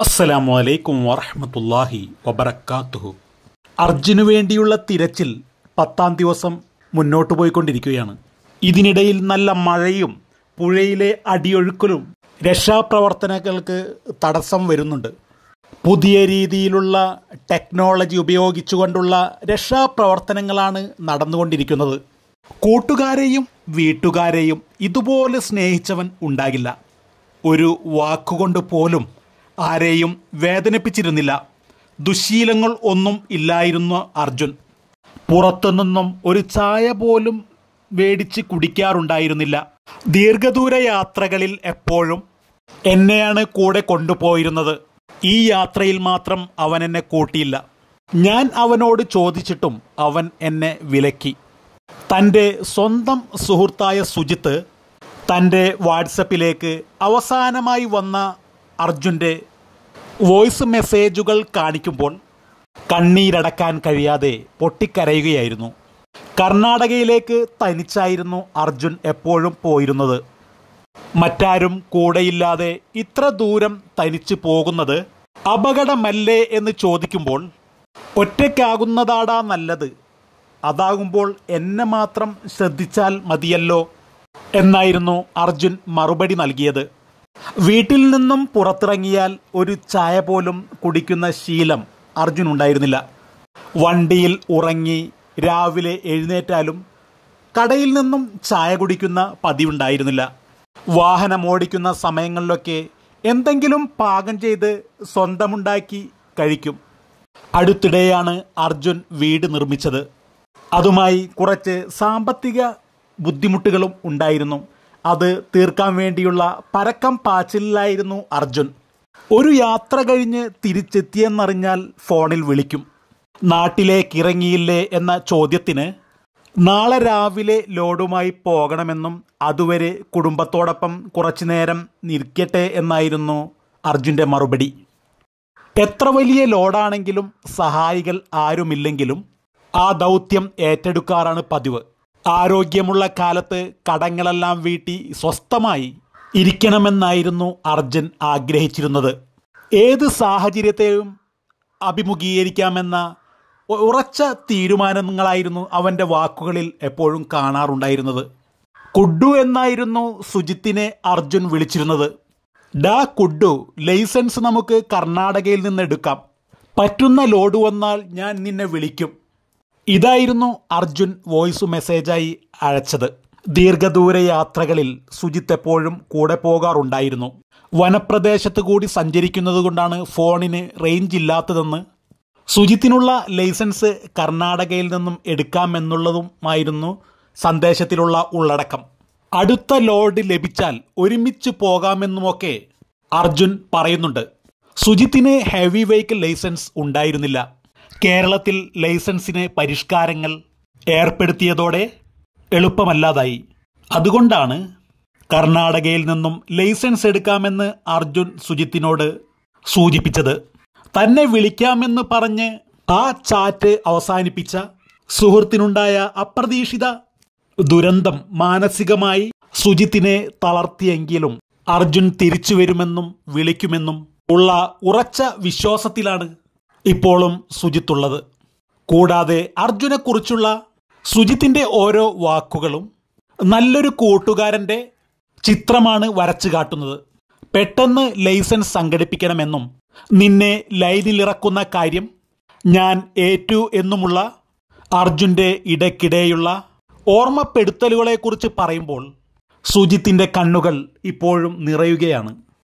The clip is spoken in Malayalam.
അസ്സലാമു അലൈക്കും വറഹ്മത്തുള്ളാഹി വബറകാതുഹു. അർജുനു വേണ്ടിയുള്ള തിരച്ചിൽ 10-ാം ദിവസം മുന്നോട്ട് പോയിക്കൊണ്ടിരിക്കുകയാണ്. ഇതിനിടയിൽ നല്ല മഴയും പുഴയിലെ അടിയൊഴുക്കലും രക്ഷാപ്രവർത്തനങ്ങൾക്ക് തടസ്സം വരുന്നുണ്ട്. പുതിയ രീതിയിലുള്ള ടെക്നോളജി ഉപയോഗിച്ചുകൊണ്ടുള്ള രക്ഷാപ്രവർത്തനങ്ങളാണ് നടന്നുകൊണ്ടിരിക്കുന്നത്. കൂട്ടുകാരെയും വീട്ടുകാരെയും ഇതുപോലെ സ്നേഹിച്ചവൻ ഉണ്ടാകില്ല. ഒരു വാക്കുകൊണ്ട് പോലും ആരെയും വേദനിപ്പിച്ചിരുന്നില്ല. ദുശ്ശീലങ്ങൾ ഒന്നും ഇല്ലായിരുന്നു അർജുൻ. പുറത്തുനിന്നും ഒരു ചായ പോലും മേടിച്ച് കുടിക്കാറുണ്ടായിരുന്നില്ല. ദീർഘദൂര യാത്രകളിൽ എപ്പോഴും എന്നെയാണ് കൂടെ കൊണ്ടുപോയിരുന്നത്. ഈ യാത്രയിൽ മാത്രം അവൻ എന്നെ കൂട്ടിയില്ല. ഞാൻ അവനോട് ചോദിച്ചിട്ടും അവൻ എന്നെ വിലക്കി. തൻ്റെ സ്വന്തം സുഹൃത്തായ സുജിത്ത് തൻ്റെ വാട്സപ്പിലേക്ക് അവസാനമായി വന്ന അർജുൻ്റെ വോയിസ് മെസ്സേജുകൾ കാണിക്കുമ്പോൾ കണ്ണീരടക്കാൻ കഴിയാതെ പൊട്ടിക്കരയുകയായിരുന്നു. കർണാടകയിലേക്ക് തനിച്ചായിരുന്നു അർജുൻ എപ്പോഴും പോയിരുന്നത്. മറ്റാരും കൂടെയില്ലാതെ ഇത്ര ദൂരം തനിച്ച് പോകുന്നത് അപകടമല്ലേ എന്ന് ചോദിക്കുമ്പോൾ ഒറ്റയ്ക്കാകുന്നതാടാ നല്ലത്, അതാകുമ്പോൾ എന്നെ മാത്രം ശ്രദ്ധിച്ചാൽ മതിയല്ലോ എന്നായിരുന്നു അർജുൻ മറുപടി നൽകിയത്. വീട്ടിൽ നിന്നും പുറത്തിറങ്ങിയാൽ ഒരു ചായ പോലും കുടിക്കുന്ന ശീലം അർജുനുണ്ടായിരുന്നില്ല. വണ്ടിയിൽ ഉറങ്ങി രാവിലെ എഴുന്നേറ്റാലും കടയിൽ നിന്നും ചായ കുടിക്കുന്ന പതിവുണ്ടായിരുന്നില്ല. വാഹനമോടിക്കുന്ന സമയങ്ങളിലൊക്കെ എന്തെങ്കിലും പാകം ചെയ്ത് സ്വന്തമുണ്ടാക്കി കഴിക്കും. അടുത്തിടെയാണ് അർജുൻ വീട് നിർമ്മിച്ചത്. അതുമായി കുറച്ച് സാമ്പത്തിക ബുദ്ധിമുട്ടുകളും ഉണ്ടായിരുന്നു. അത് തീർക്കാൻ വേണ്ടിയുള്ള പരക്കം പാച്ചിലായിരുന്നു അർജുൻ. ഒരു യാത്ര കഴിഞ്ഞ് തിരിച്ചെത്തിയെന്നറിഞ്ഞാൽ ഫോണിൽ വിളിക്കും. നാട്ടിലേക്ക് ഇറങ്ങിയില്ലേ എന്ന ചോദ്യത്തിന് നാളെ രാവിലെ ലോഡുമായി പോകണമെന്നും അതുവരെ കുടുംബത്തോടൊപ്പം കുറച്ചു നേരം നിൽക്കട്ടെ എന്നായിരുന്നു അർജുൻ്റെ മറുപടി. എത്ര വലിയ ലോഡാണെങ്കിലും സഹായികൾ ആരുമില്ലെങ്കിലും ആ ദൗത്യം ഏറ്റെടുക്കാറാണ് പതിവ്. ആരോഗ്യമുള്ള കാലത്ത് കടങ്ങളെല്ലാം വീട്ടി സ്വസ്ഥമായി ഇരിക്കണമെന്നായിരുന്നു അർജുൻ ആഗ്രഹിച്ചിരുന്നത്. ഏത് സാഹചര്യത്തെയും അഭിമുഖീകരിക്കാമെന്ന ഉറച്ച തീരുമാനങ്ങളായിരുന്നു അവൻ്റെ വാക്കുകളിൽ എപ്പോഴും കാണാറുണ്ടായിരുന്നത്. കുഡു എന്നായിരുന്നു സുജിത്തിനെ അർജുൻ വിളിച്ചിരുന്നത്. ഡാ കുഡു, ലൈസൻസ് നമുക്ക് കർണാടകയിൽ നിന്ന് എടുക്കാം. പറ്റുന്ന ലോഡ് വന്നാൽ ഞാൻ നിന്നെ വിളിക്കും. ഇതായിരുന്നു അർജുൻ വോയിസ് മെസ്സേജായി അയച്ചത്. ദീർഘദൂര യാത്രകളിൽ സുജിത്ത് എപ്പോഴും കൂടെ പോകാറുണ്ടായിരുന്നു. വനപ്രദേശത്ത് കൂടി സഞ്ചരിക്കുന്നത് കൊണ്ടാണ് ഫോണിന് റേഞ്ച് ഇല്ലാത്തതെന്ന് സുജിത്തിനുള്ള ലൈസൻസ് കർണാടകയിൽ നിന്നും എടുക്കാമെന്നുള്ളതുമായിരുന്നു സന്ദേശത്തിലുള്ള ഉള്ളടക്കം. അടുത്ത ലോഡ് ലഭിച്ചാൽ ഒരുമിച്ച് പോകാമെന്നുമൊക്കെ അർജുൻ പറയുന്നുണ്ട്. സുജിത്തിന് ഹെവി വെഹിക്കിൾ ലൈസൻസ് ഉണ്ടായിരുന്നില്ല. കേരളത്തിൽ ലൈസൻസിന് പരിഷ്കാരങ്ങൾ ഏർപ്പെടുത്തിയതോടെ എളുപ്പമല്ലാതായി. അതുകൊണ്ടാണ് കർണാടകയിൽ നിന്നും ലൈസൻസ് എടുക്കാമെന്ന് അർജുൻ സുജിത്തിനോട് സൂചിപ്പിച്ചത്. തന്നെ വിളിക്കാമെന്ന് പറഞ്ഞ് ആ ചാറ്റ് അവസാനിപ്പിച്ച സുഹൃത്തിനുണ്ടായ അപ്രതീക്ഷിത ദുരന്തം മാനസികമായി സുജിത്തിനെ തളർത്തിയെങ്കിലും അർജുൻ തിരിച്ചു വരുമെന്നും വിളിക്കുമെന്നും ഉള്ള ഉറച്ച വിശ്വാസത്തിലാണ് ഇപ്പോഴും സുജിത്തുള്ളത്. കൂടാതെ അർജുനെക്കുറിച്ചുള്ള സുജിത്തിൻ്റെ ഓരോ വാക്കുകളും നല്ലൊരു കൂട്ടുകാരൻ്റെ ചിത്രമാണ് വരച്ചു കാട്ടുന്നത്. പെട്ടെന്ന് ലൈസൻസ് സംഘടിപ്പിക്കണമെന്നും നിന്നെ ലൈനിലിറക്കുന്ന കാര്യം ഞാൻ ഏറ്റു എന്നുമുള്ള അർജുൻ്റെ ഇടയ്ക്കിടെയുള്ള ഓർമ്മപ്പെടുത്തലുകളെക്കുറിച്ച് പറയുമ്പോൾ സുജിത്തിൻ്റെ കണ്ണുകൾ ഇപ്പോഴും നിറയുകയാണ്.